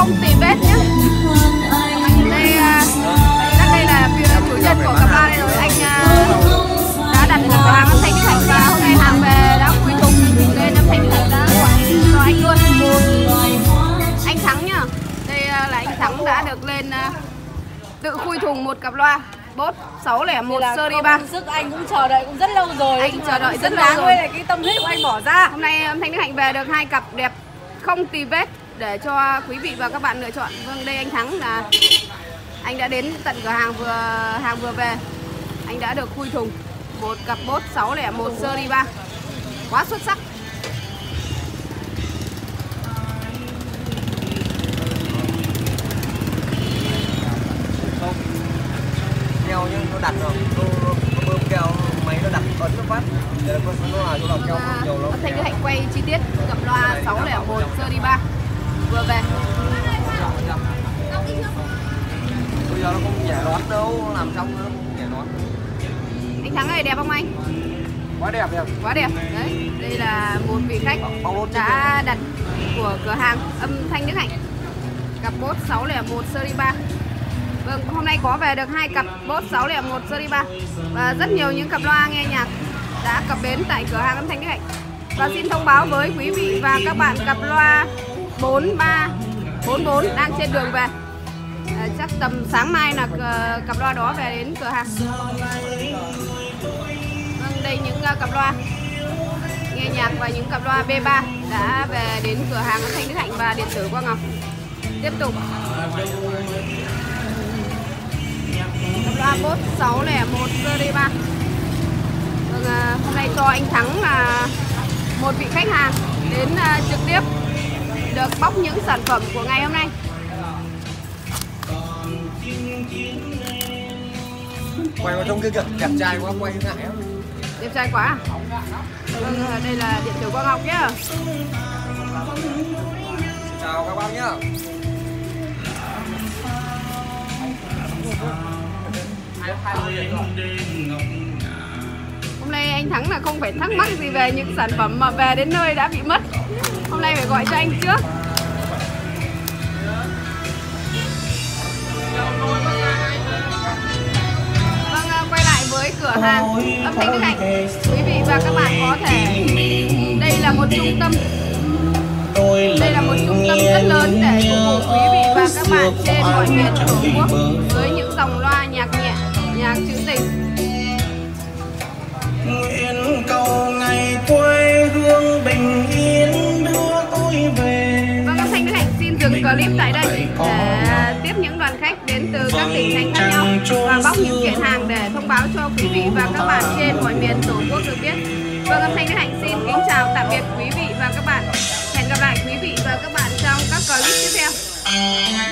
không tì vết nhé. Đây là chủ nhân của cặp loa đây rồi. Anh đã đặt cửa hàng âm thanh Đức Hạnh và hôm nay hàng về đã quy thùng lên âm thanh Đức Hạnh đã gọi cho anh luôn. Anh Thắng nhá. Đây là anh Thắng đã được lên tự khui thùng một cặp loa Boss 601 series 3. Sức anh cũng chờ đợi cũng rất lâu rồi. Anh chờ đợi rất lâu rồi. Là cái tâm huyết của anh bỏ ra. Hôm nay âm thanh Đức Hạnh về được 2 cặp đẹp không tì vết để cho quý vị và các bạn lựa chọn. Vâng, đây anh Thắng là anh đã đến tận cửa hàng vừa về. Anh đã được khui thùng một cặp Boss 601 series 3. Quá xuất sắc. Keo nhưng nó đặt rồi, nó bơm keo, máy nó đặt ấn nó phát. Để nó là chỗ làm keo nhiều lắm. Âm thanh Đức Hạnh quay chi tiết cặp loa 601 series 3 vừa về. Bây giờ nó không nhẹ nón đâu, nó làm xong nó không nhẹ nón. Anh Thắng ơi, đẹp không anh? Quá đẹp đẹp. Quá đẹp. Đấy, đây là một vị khách đã đặt của cửa hàng âm thanh Đức Hạnh cặp Boss 601 series 3. Vâng, hôm nay có về được 2 cặp Boss 601 series 3 và rất nhiều những cặp loa nghe nhạc đã cập bến tại cửa hàng âm thanh Đức Hạnh. Và xin thông báo với quý vị và các bạn cặp loa 4344 đang trên đường về. Chắc tầm sáng mai là cặp loa đó về đến cửa hàng. Vâng, đây những cặp loa nghe nhạc và những cặp loa B3 đã về đến cửa hàng âm thanh Đức Hạnh và điện tử Quang Ngọc. Tiếp tục cặp loa Boss 601 series 3. Vâng, hôm nay cho anh Thắng là một vị khách hàng đến trực tiếp được bóc những sản phẩm của ngày hôm nay. Quay vào trong kia kìa, đẹp trai quá, quay ngại lắm. Đẹp trai quá à? Vâng, đây là điện tử Quang Ngọc nhá. Chào các bác nhá. Hôm nay anh Thắng là không phải thắc mắc gì về những sản phẩm mà về đến nơi đã bị mất. Hôm nay phải gọi cho anh trước. Vâng, quay lại với cửa hàng âm thanh Đức Hạnh. Quý vị và các bạn có thể, đây là một trung tâm rất lớn để phục vụ quý vị và các bạn trên mọi miền Tổ quốc với những dòng loa nhạc nhẹ, nhạc trữ tình. Nguyện cầu ngày quê hương bình yên đưa tôi về. Vâng, âm thanh Đức Hạnh xin dừng clip tại đây để tiếp những đoàn khách đến từ các tỉnh thành khác nhau và bóc những kiện hàng để thông báo cho quý vị và các bạn trên mọi miền Tổ quốc được biết. Vâng, âm thanh Đức Hạnh xin kính chào tạm biệt quý vị và các bạn. Hẹn gặp lại quý vị và các bạn trong các clip tiếp theo.